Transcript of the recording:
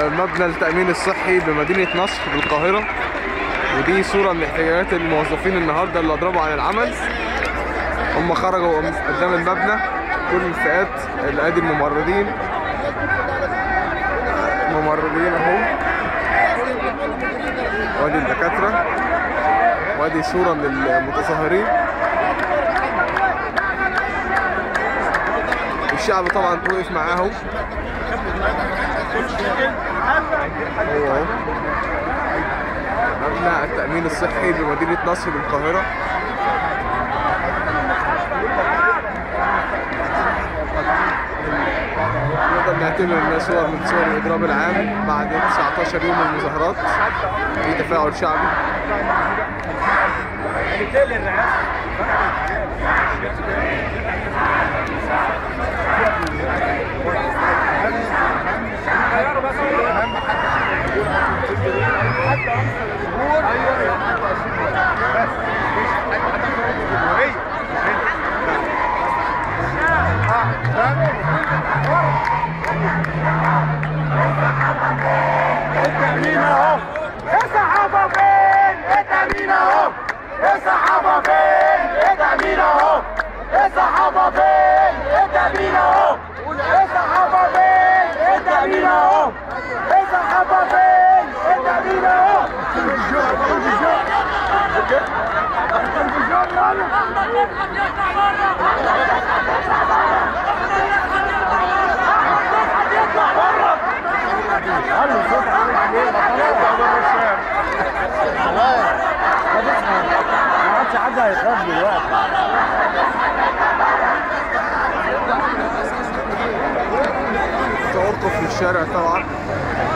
مبنى التأمين الصحي بمدينة نصر بالقاهرة، ودي صورة من احتجاجات الموظفين النهاردة اللي أضربوا عن العمل. هم خرجوا قدام المبنى كل الفئات، ادي الممرضين اهو، وادي الدكاترة، وادي صورة من المتظاهرين. الشعب طبعا وقف معاهم. هو مبنى التأمين الصحي بمدينة نصر بالقاهرة. نقدر نعتبر انها صور من صور الاضراب العام بعد 19 يوم من المظاهرات في تفاعل شعبي. التأمين اهو، الصحافة فين؟ التأمين اهو، الصحافة فين؟ التأمين اهو، الصحافة فين؟ التأمين اهو، الصحافة فين؟ التأمين اهو، الصحافة فين؟ التأمين اهو. ما عادش حد هيخاف دلوقتي. توقف في الشارع طبعا.